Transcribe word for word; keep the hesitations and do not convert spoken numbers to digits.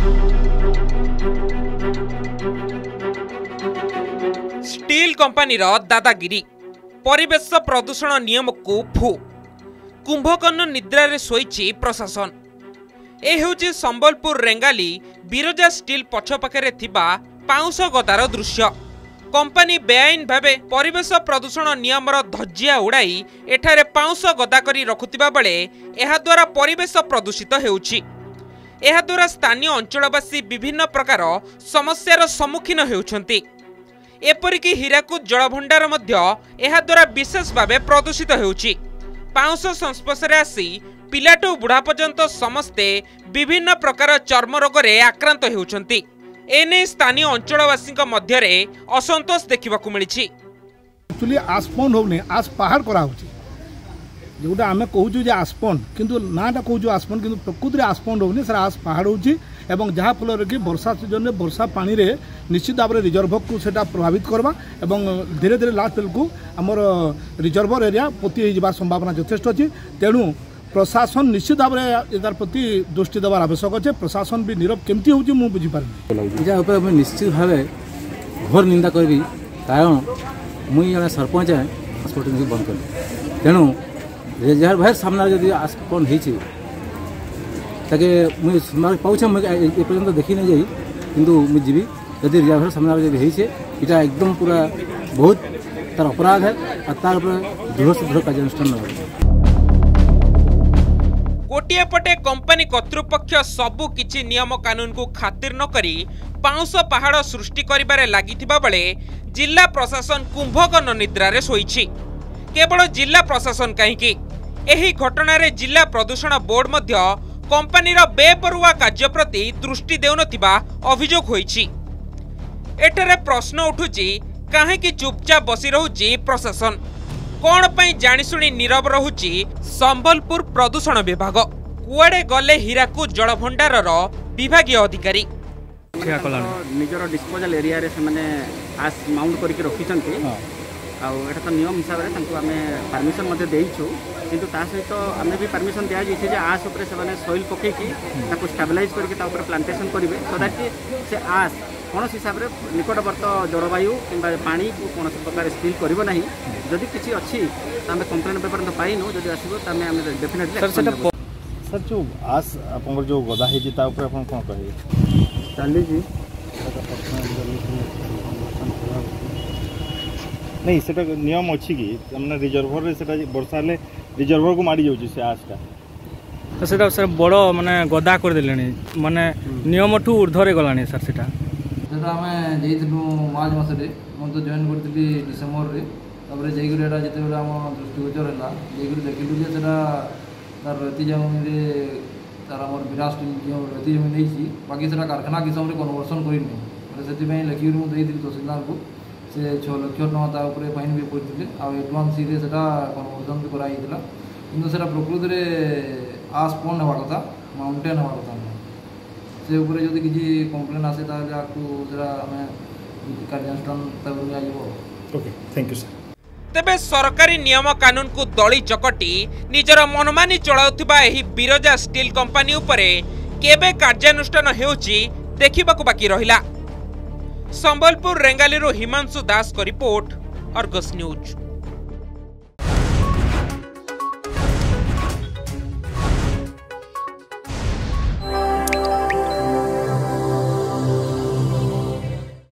Steel company दादागिरी परिवेश प्रदूषण नियम को फू कुंभकर्ण निद्रा रे शोइछि प्रशासन। ए हेउछि संबलपुर रेंगाली बिरजा स्टील पछपाखे थिबा पाउंस गदार दृश्य। कंपनी बेआईन भावे परिवेश प्रदूषण नियमर धज्जिया उड़ाई एठारे पाउंस गदा करी रखुतिबा बेले एहा द्वारा परिवेश प्रदूषित हेउछि। एहा द्वारा स्थानीय अंचलवासी विभिन्न प्रकार समस्यार सम्मुखीन हेउछन्ति। एपरिकी हीराकुद जलभंडार मध्य एहा द्वारा विशेष भावे प्रदूषित हेउछि। पाउंस संस्पर्शरे आसी पिलाटू बुढ़ा पर्यंत समस्ते विभिन्न प्रकार चर्म रोग रे आक्रांत हेउछन्ति। एने स्थानीय अंचलवासी मध्य असंतोष देखा मिली। एक्चुअली आसपन होने आस पहाड़ करा होची जोटा आम कहूँ जे आसपन किंतु नाटा कहूँ आसपन किंतु प्रकृति आसपन होने सर आस पहाड़ होची एवं जहाँ फल कि वर्षा सीजन में वर्षा पानी रे निश्चित भाव में रिजर्व को सेटा प्रभावित करवा एवं धीरे धीरे लास्ट बेल को आमर रिजर्वर एरिया पोती हो संभावना यथेष्ट अच्छी। तेणु प्रशासन निश्चित भाव में यार प्रति दृष्टि देवार आवश्यक अच्छे। प्रशासन भी नीरव केमती होची मु बुझी पारनी। निश्चित भाव घोर निंदा करी कारण मुई जने सरपंच है ट्रांसपोर्टिंग बंद कर। तेणु रिजर्व भाई सामने जब आसपन होती ताके मुई पाऊे मुझे पर्यटन देखी नहीं जाई किंतु मुझे जीवी यदि रिजर्व सामने जब होता एकदम पूरा बहुत तार अपराध है और तार दृढ़ से दृढ़ कार्यानुष्ठान न। गोटे पटे कंपनी कर्तृपक्ष सबु किछि नियम कानून को खातिर न करी पाउंस पहाड़ सृष्टि करिबारे लागिथिबा बेले जिला प्रशासन कुंभकर्ण निद्रा रे शोइछि। केवल जिला प्रशासन कहीं एही घटना रे जिला प्रदूषण बोर्ड मध्य कंपनीर बेपरुआ कार्य प्रति दृष्टि देउनथिबा अभियोग होइछि। एठारे प्रश्न उठुछि काहेकि चुपचाप बसी रहुछि प्रशासन। कौन पाई जानिशुणी नीरव रहुछि संबलपुर प्रदूषण विभाग। कुआडे गले हीराकुद जलभंडार विभागीय अधिकारी निजर डिस्पोजल एरिया रे से माने आस माउंट करके रखिछन्ति आउ एटा तो नियम हिसाब रे तांको आमे परमिशन मध्ये देइछु किंतु ता सहित आमे भी परमिशन दिया जैसे जे आस ऊपर से माने सॉइल पके की ताको स्टेबलाइज करके ता ऊपर प्लांटेशन करिवे सो दैट से आस कौन हिसाब से निकटवर्त जलवायु कि पानी को कौन प्रकार स्पिल करिवो नाही। जदि किछि अछि त आमे कंप्लेन पेपर तो पाइनु जदि आसीबो त आमे आमे डेफिनेटली सर सेटा सर जो आस अपन जो गदा है ता ऊपर अपन कोन कहिए चाली जी नहीं सेटा नियम अछि कि हमने रिजर्वर रे सेटा वर्षा ले रिजर्वर को मारी जाउछि से आसटा तो सेटा सर बड़ो माने गदा कर देलेनी माने नियम ठू ऊर्ध्वरे गलानी सर सेटा सेटा हमें जेइथलु मार्च मास रे मन तो जॉइन करथि डिसेंबर रे तबरे जेइगुर एटा जते बेला हम दृष्टिगोचर हला जेइगुर देखिलु जे सेटा तार रति जमीन रे तार हमर विरास्ट जो रति जमीन नैछि बाकी सेटा कारखाना किसम रे कन्वर्सन करिनी माने सेति पई लकीर मु देइथि तहसीलदार को से छह लाख टका ता ऊपर फाइन भी पड़थिले आ एडवांस रे सेटा कन्वर्सन भी कराई दिला किंतु सेटा प्रकृति रे आसपन हवा कथा माउंटेन हवा कथा से ऊपर जदि किछि कंप्लेन आसे ताले आकु जरा हमें कार्यानुष्ठान तब लिया जिवो। Okay thank you sir. तेबे सरकारी नियम कानून को दली चकटी निजर मनमानी चलाउथिबा एही बिरजा स्टील कंपनी उपरे केबे कार्यानुष्ठान हेउछि देखिबाकू बाकी रहिला। संबलपुर रेंगाली रो हिमांशु दास को रिपोर्ट, अर्गस न्यूज।